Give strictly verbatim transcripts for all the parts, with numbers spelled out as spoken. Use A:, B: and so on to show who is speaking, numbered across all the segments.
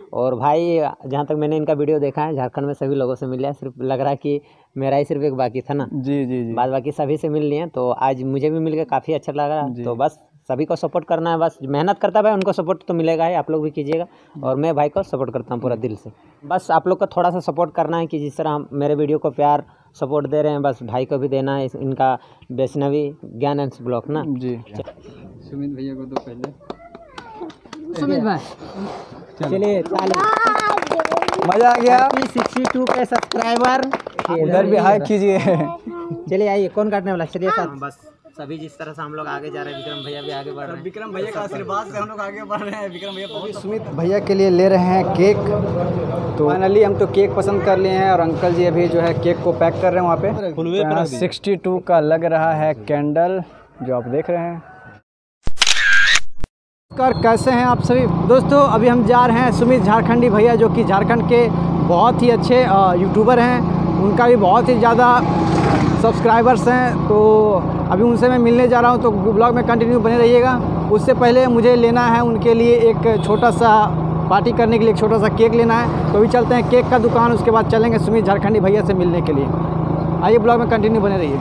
A: और भाई जहाँ तक मैंने इनका वीडियो देखा है, झारखंड में सभी लोगों से मिले हैं, सिर्फ लग रहा है कि मेरा ही सिर्फ एक बाकी था ना।
B: जी जी जी,
A: बाद बाकी सभी से मिल लिए, तो आज मुझे भी मिल के काफ़ी अच्छा लगा। तो बस सभी को सपोर्ट करना है, बस मेहनत करता भाई उनको सपोर्ट तो मिलेगा ही, आप लोग भी कीजिएगा। और मैं भाई को सपोर्ट करता हूँ पूरा दिल से। बस आप लोग को थोड़ा सा सपोर्ट करना है कि जिस तरह हम मेरे वीडियो को प्यार सपोर्ट दे रहे हैं, बस भाई को भी देना है। इनका वैष्णवी ज्ञान एंड ब्लॉग ना
B: जी। सुमित भैया को तो पहले,
A: सुमित भाई चलिए
B: मजा आ गया।
A: सिक्सटी टू के सब्सक्राइबर
B: उधर भी हाई कीजिए।
A: चलिए आइए, कौन काटने वाला? चलिए सर, बस सभी जिस तरह से हम लोग आगे जा रहे हैं, विक्रम भैया भी आगे बढ़ रहे हैं।
B: विक्रम भैया का आशीर्वाद से हम लोग आगे बढ़ रहे हैं। विक्रम भैया बहुत। सुमित भैया के लिए ले रहे हैं केक। तो फाइनली हम तो केक पसंद कर लिए हैं और अंकल जी अभी जो है केक को पैक कर रहे हैं वहाँ पे। सिक्सटी टू का लग रहा है कैंडल जो आप देख रहे हैं। कर कैसे हैं आप सभी दोस्तों? अभी हम जा रहे हैं सुमित झारखंडी भैया, जो कि झारखंड के बहुत ही अच्छे यूट्यूबर हैं। उनका भी बहुत ही ज़्यादा सब्सक्राइबर्स हैं। तो अभी उनसे मैं मिलने जा रहा हूं, तो ब्लॉग में कंटिन्यू बने रहिएगा। उससे पहले मुझे लेना है उनके लिए एक छोटा सा पार्टी करने के लिए एक छोटा सा केक लेना है। तो अभी चलते हैं केक का दुकान, उसके बाद चलेंगे सुमित झारखंडी भैया से मिलने के लिए। आइए ब्लॉग में कंटिन्यू बने रहिए।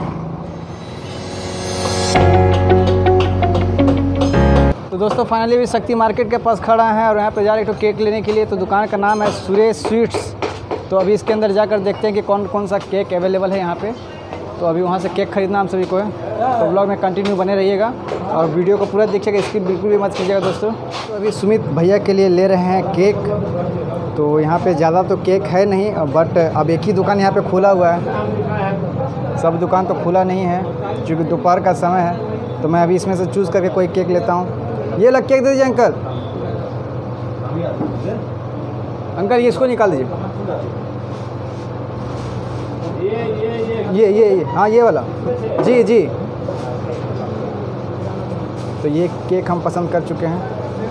B: तो दोस्तों फाइनली भी शक्ति मार्केट के पास खड़ा है और यहाँ पे जा रहे हैं तो केक लेने के लिए। तो दुकान का नाम है सुरेश स्वीट्स। तो अभी इसके अंदर जाकर देखते हैं कि कौन कौन सा केक अवेलेबल है यहाँ पे। तो अभी वहाँ से केक खरीदना हम सभी को है। तो ब्लॉग में कंटिन्यू बने रहिएगा और वीडियो को पूरा देखिएगा, स्किप बिल्कुल भी मत कीजिएगा दोस्तों। तो अभी सुमित भैया के लिए ले रहे हैं केक। तो यहाँ पे ज़्यादा तो केक है नहीं, बट अब एक ही दुकान यहाँ पे खुला हुआ है, सब दुकान तो खुला नहीं है क्योंकि दोपहर का समय है। तो मैं अभी इसमें से चूज़ करके कोई केक लेता हूँ। ये लग केक दे दीजिए अंकल। अंकल ये इसको निकाल दीजिए। ये ये ये हाँ ये वाला जी जी। तो ये केक हम पसंद कर चुके हैं।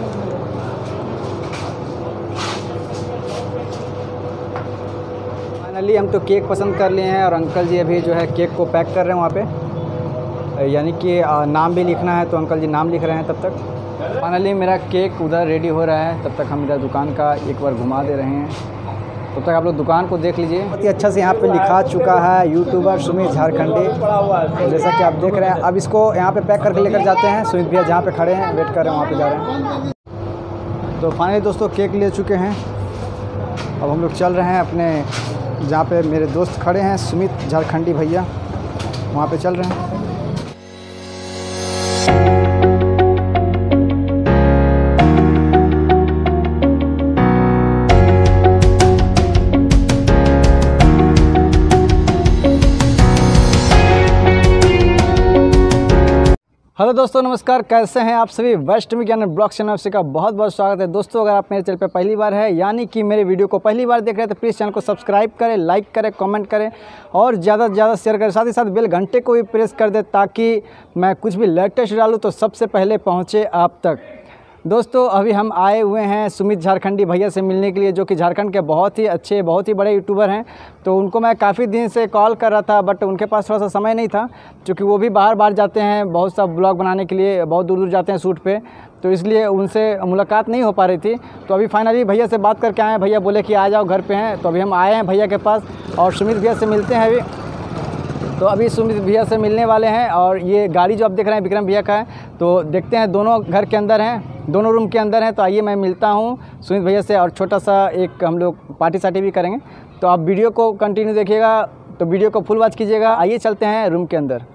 B: फाइनली हम तो केक पसंद कर लिए हैं और अंकल जी अभी जो है केक को पैक कर रहे हैं वहाँ पे, यानी कि नाम भी लिखना है। तो अंकल जी नाम लिख रहे हैं तब तक। फाइनली मेरा केक उधर रेडी हो रहा है, तब तक हम इधर दुकान का एक बार घुमा दे रहे हैं। तब तक आप लोग दुकान को देख लीजिए। बहुत ही अच्छा से यहाँ पे लिखा चुका है यूट्यूबर सुमित झारखंडी, जैसा कि आप देख रहे हैं। अब इसको यहाँ पे पैक करके लेकर जाते हैं। सुमित भैया जहाँ पे खड़े हैं वेट कर रहे हैं, वहाँ पे जा रहे हैं। तो फाइनली दोस्तों केक ले चुके हैं। अब हम लोग चल रहे हैं अपने जहाँ पे मेरे दोस्त खड़े हैं सुमित झारखंडी भैया, वहाँ पे चल रहे हैं। हेलो दोस्तों नमस्कार, कैसे हैं आप सभी? वैष्णवी ज्ञान ब्लॉग चैनल से का बहुत बहुत स्वागत है दोस्तों। अगर आप मेरे चैनल पर पहली बार है, यानी कि मेरे वीडियो को पहली बार देख रहे हैं, तो प्लीज़ चैनल को सब्सक्राइब करें, लाइक करें, कमेंट करें और ज़्यादा से ज़्यादा शेयर करें। साथ ही साथ बेल घंटे को भी प्रेस कर दें ताकि मैं कुछ भी लेटेस्ट डालूँ तो सबसे पहले पहुँचे आप तक। दोस्तों अभी हम आए हुए हैं सुमित झारखंडी भैया से मिलने के लिए, जो कि झारखंड के बहुत ही अच्छे बहुत ही बड़े यूट्यूबर हैं। तो उनको मैं काफ़ी दिन से कॉल कर रहा था, बट उनके पास थोड़ा सा समय नहीं था, क्योंकि वो भी बाहर बाहर जाते हैं बहुत सा ब्लॉग बनाने के लिए, बहुत दूर दूर जाते हैं शूट पे। तो इसलिए उनसे मुलाकात नहीं हो पा रही थी। तो अभी फाइनली भैया से बात करके आए हैं। भैया बोले कि आ जाओ घर पे हैं। तो अभी हम आए हैं भैया के पास और सुमित भैया से मिलते हैं अभी। तो अभी सुमित भैया से मिलने वाले हैं और ये गाड़ी जो आप देख रहे हैं विक्रम भैया का है। तो देखते हैं, दोनों घर के अंदर हैं, दोनों रूम के अंदर हैं। तो आइए मैं मिलता हूँ सुमित भैया से और छोटा सा एक हम लोग पार्टी सार्टी भी करेंगे। तो आप वीडियो को कंटिन्यू देखिएगा, तो वीडियो को फुल वॉच कीजिएगा। आइए चलते हैं रूम के अंदर।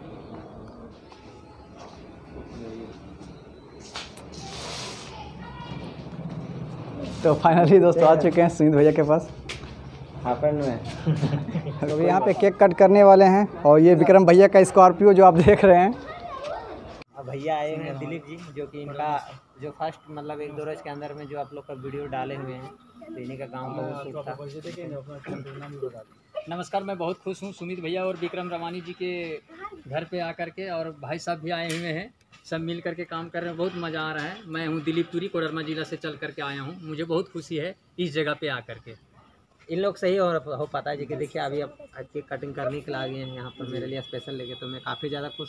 B: तो फाइनली दोस्तों आ चुके हैं सुमित भैया के पास में। तो यहाँ पे केक कट करने वाले हैं और ये विक्रम भैया का स्कॉर्पियो जो आप देख रहे हैं।
A: अब भैया आए हैं दिलीप जी, जो कि इनका जो फर्स्ट मतलब एक दो रोज के अंदर में जो आप लोग का वीडियो डाले हुए हैं, तो इन्हीं का गाँव का वो शूट था।
C: नमस्कार, मैं बहुत खुश हूँ सुमित भैया और विक्रम रवानी जी के घर पे आकर के, और भाई साहब भी आए हुए हैं, सब मिल करके काम कर रहे हैं, बहुत मज़ा आ रहा है। मैं हूँ दिलीप तुरी, कोडरमा जिला से चल करके आया हूँ। मुझे बहुत खुशी है इस जगह पे आकर के।
A: इन लोग सही हो, हो पाता है जी कि देखिए अभी अब केक कटिंग करने के लिए आ गए हैं यहाँ पर मेरे लिए स्पेशल लेके, तो मैं काफ़ी ज़्यादा खुश हूँ।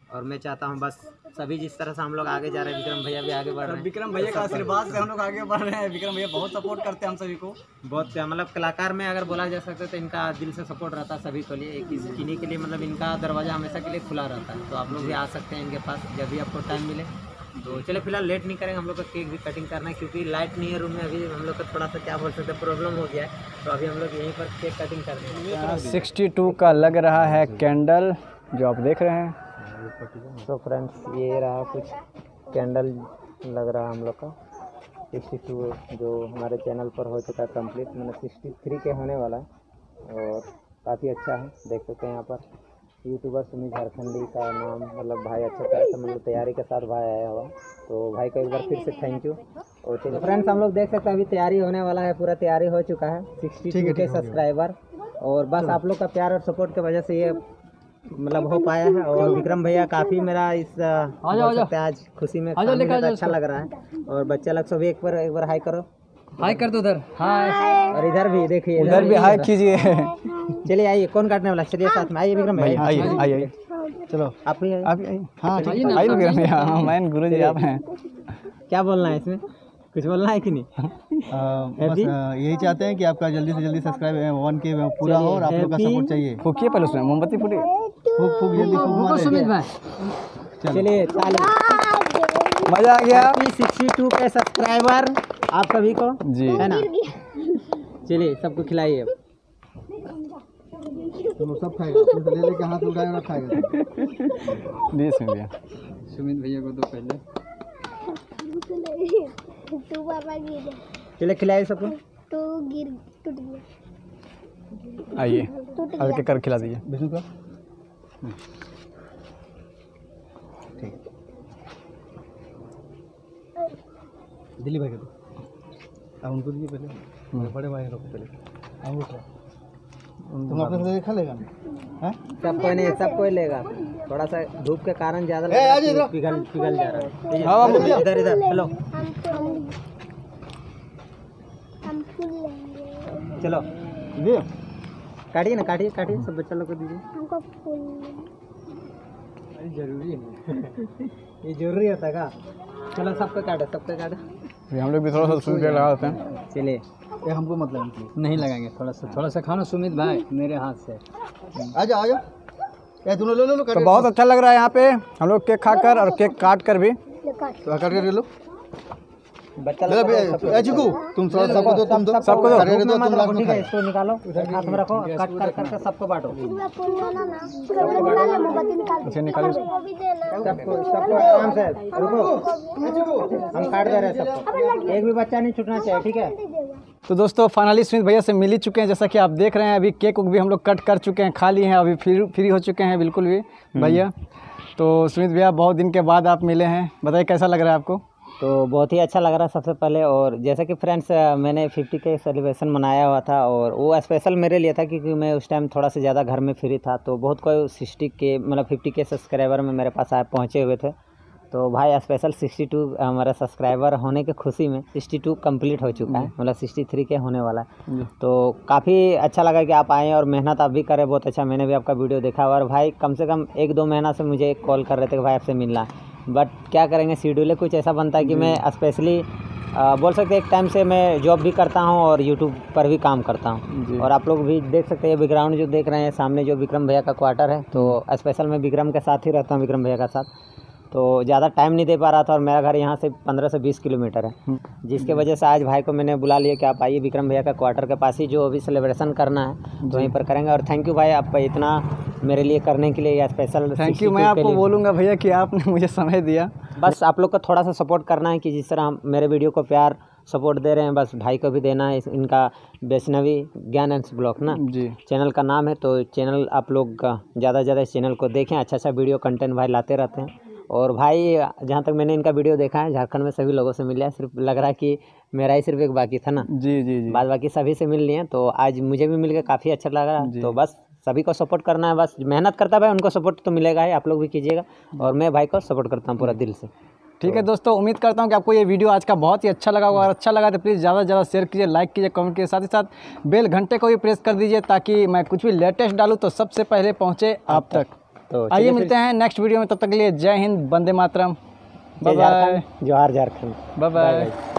A: और मैं चाहता हूँ बस सभी जिस तरह से हम लोग आगे जा रहे हैं, विक्रम भैया भी आगे बढ़ रहे हैं।
B: विक्रम भैया का आशीर्वाद से हम लोग आगे बढ़ रहे हैं। विक्रम भैया बहुत सपोर्ट करते हैं हम सभी को।
A: बहुत मतलब कलाकार में अगर बोला जा सकता है तो इनका दिल से सपोर्ट रहता है सभी के लिए, एक किन्हीं के लिए मतलब इनका दरवाज़ा हमेशा के लिए खुला रहता है। तो आप लोग भी आ सकते हैं इनके पास जब भी आपको टाइम मिले। तो चले फिलहाल लेट नहीं करेंगे, हम लोग का केक भी कटिंग करना है क्योंकि लाइट नहीं है रूम में। अभी हम लोग का थोड़ा सा क्या बोल सकते हैं प्रॉब्लम हो गया है, तो अभी हम लोग यहीं पर केक कटिंग कर रहे हैं।
B: सिक्सटी टू का लग रहा है कैंडल जो आप देख रहे हैं।
A: तो फ्रेंड्स ये रहा कुछ कैंडल लग रहा है हम लोग का सिक्सटी टू जो हमारे चैनल पर हो चुका है कंप्लीट, मतलब सिक्सटी थ्री के होने वाला है और काफ़ी अच्छा है। देख सकते हैं यहाँ पर यूट्यूबर सुमित झारखंडी का नाम, मतलब भाई अच्छा तरह से मतलब तैयारी के साथ भाई आया हुआ, तो भाई को एक बार फिर से थैंक यू। और चलिए फ्रेंड्स हम लोग देख सकते हैं अभी तैयारी होने वाला है, पूरा तैयारी हो चुका है सिक्सटी टू के सब्सक्राइबर, और बस आप लोग का प्यार और सपोर्ट की वजह से ये मतलब हो पाया है। और विक्रम भैया काफ़ी मेरा इस बोल सकते हैं आज खुशी में अच्छा लग रहा है। और बच्चा लोग सभी एक बार एक बार हाई करो,
C: हाय कर दो उधर, हाय।
A: और इधर भी देखिए,
B: उधर भी हाई कीजिए।
A: चलिए आइए, कौन काटने वाला, चलिए साथ में आइए विक्रम भाई,
B: आइए आइए चलो
A: आप भी
B: आप आइए। हाँ आइए विक्रम भैया, मैं गुरु जी आप हैं।
A: क्या बोलना है इसमें, कुछ बोलना है कि नहीं?
D: बस यही चाहते हैं कि आपका जल्दी से जल्दी सब्सक्राइब वन के पूरा हो और आप लोग का सपोर्ट चाहिए।
B: फूकिए पहले उसमें मोमबत्ती फूटी,
D: फूक फूक जल्दी फूक
C: सुमित भाई।
A: चलिए
B: मजा आ गया।
A: सिक्सटी टू के सब्सक्राइबर आप सभी को
B: जी
A: है ना, चलिए सबको खिलाइए।
D: तुम सब खाएगा, ले लेके हाथ उठाए और खाएगा।
B: जी सुमित भैया,
C: सुमित भैया को दो पहले।
A: चलिए खिलाइए सबको।
E: तो गिर टूट गया।
B: आइए हल्के कर खिला दीजिए।
D: बिल्कुल का दिल्ली भाई का अब उनको दीजिए पहले, बड़े भाई को पहले अब उठो। तुम अपने से खा लेगा हैं?
A: सब कोई नहीं, सब कोई लेगा, थोड़ा सा धूप के कारण ज़्यादा पिघल पिघल जा रहा है।
B: हाँ,
A: इधर इधर हेलो,
E: हम फूल लेंगे।
A: चलो
B: जी
A: काटिए ना, काटिए काटिए, सब बच्चा लोग को दीजिए।
E: हमको फूल
A: जरूरी है ये जरूरी होता है का? चलो सबको काटो, सबको काटो।
B: हम लोग भी थोड़ा सा सुन के लगा देते हैं।
A: चलिए
D: ये हमको मतलब
C: नहीं लगाएंगे, थोड़ा सा थोड़ा सा खाना सुमित भाई मेरे हाथ से।
D: आ जाओ आ जाओ, ये तुम लो लो लो
B: तो बहुत अच्छा लग रहा है यहाँ पे हम लोग केक खाकर और केक काट कर भी।
D: तो कर कर लो
A: बच्चा
D: ले बे चिकू, तुम थोड़ा सबको दो, तुम दो
B: सबको दो।
D: अरे दो तुम लाख
A: ठीक है, इसको निकालो, उधर हाथ में रखो, कट कर करके सबको बांटो।
E: फूल लेना ना, निकाल ले, मोमबत्ती निकाल।
B: अच्छा निकालो।
E: वो भी देना।
A: सबको सबको आराम से रुको, हम काट दे रहे हैं सबको, एक भी बच्चा नहीं छूटना चाहिए, ठीक है?
B: तो दोस्तों फाइनली सुमित भैया से मिल ही चुके हैं, जैसा कि आप देख रहे हैं। अभी केक भी हम लोग कट कर चुके हैं, खा लिए हैं, अभी फ्री फ्री हो चुके हैं बिल्कुल भी भैया। तो सुमित भैया बहुत दिन के बाद आप मिले हैं, बताइए कैसा लग रहा है आपको?
A: तो बहुत ही अच्छा लग रहा है सबसे पहले। और जैसे कि फ्रेंड्स मैंने फिफ्टी के सेलिब्रेशन मनाया हुआ था और वो स्पेशल मेरे लिए था क्योंकि मैं उस टाइम थोड़ा सा ज़्यादा घर में फ्री था, तो बहुत कोई सिक्सटी के मतलब फिफ्टी के सब्सक्राइबर में मेरे पास आए पहुँचे हुए थे। तो भाई स्पेशल सिक्सटी टू हमारा सब्सक्राइबर होने की खुशी में सिक्सटी टू कंप्लीट हो चुका है, मतलब सिक्सटी थ्री के होने वाला है। तो काफ़ी अच्छा लगा कि आप आए और मेहनत आप भी करें, बहुत अच्छा। मैंने भी आपका वीडियो देखा और भाई कम से कम एक दो महीना से मुझे कॉल कर रहे थे कि भाई आपसे मिलना है, बट क्या करेंगे, शेड्यूल कुछ ऐसा बनता है कि मैं स्पेशली बोल सकते हैं एक टाइम से मैं जॉब भी करता हूं और यूट्यूब पर भी काम करता हूं। और आप लोग भी देख सकते हैं बैकग्राउंड जो देख रहे हैं सामने जो विक्रम भैया का क्वार्टर है, तो स्पेशल मैं विक्रम के साथ ही रहता हूं, विक्रम भैया का साथ। तो ज़्यादा टाइम नहीं दे पा रहा था और मेरा घर यहाँ से पंद्रह से बीस किलोमीटर है, जिसके वजह से आज भाई को मैंने बुला लिया कि आप आइए विक्रम भैया का क्वार्टर के पास ही जो अभी सेलिब्रेशन करना है तो वहीं पर करेंगे। और थैंक यू भाई आप इतना मेरे लिए करने के लिए, या स्पेशल
B: थैंक यू। मैं आपको बोलूँगा भैया कि आपने मुझे समय दिया।
A: बस आप लोग को थोड़ा सा सपोर्ट करना है कि जिस तरह हम मेरे वीडियो को प्यार सपोर्ट दे रहे हैं, बस भाई को भी देना है। इनका वैष्णवी ज्ञान एंड ब्लॉग ना
B: जी
A: चैनल का नाम है, तो चैनल आप लोग ज़्यादा से ज़्यादा इस चैनल को देखें, अच्छा अच्छा वीडियो कंटेंट भाई लाते रहते हैं। और भाई जहाँ तक मैंने इनका वीडियो देखा है झारखंड में सभी लोगों से मिले हैं, सिर्फ लग रहा है कि मेरा ही सिर्फ एक बाकी था ना।
B: जी जी जी
A: बाद बाकी सभी से मिल लिए हैं, तो आज मुझे भी मिल के काफ़ी अच्छा लगा। तो बस सभी को सपोर्ट करना है, बस मेहनत करता है भाई उनको सपोर्ट तो मिलेगा ही, आप लोग भी कीजिएगा और मैं भाई को सपोर्ट करता हूँ पूरा दिल से।
B: ठीक है दोस्तों, उम्मीद करता हूँ कि आपको ये वीडियो आज का बहुत ही अच्छा लगा होगा। अगर अच्छा लगा तो प्लीज़ ज़्यादा से ज़्यादा शेयर कीजिए, लाइक कीजिए, कमेंट कीजिए, साथ ही साथ बेल घंटे को भी प्रेस कर दीजिए ताकि मैं कुछ भी लेटेस्ट डालूँ तो सबसे पहले पहुँचे आप तक।
A: तो
B: आइए मिलते हैं नेक्स्ट वीडियो में, तब तक के लिए जय हिंद, वंदे मातरम, बाय बाय,
A: जोहार झारखंड,
B: बाय बाय।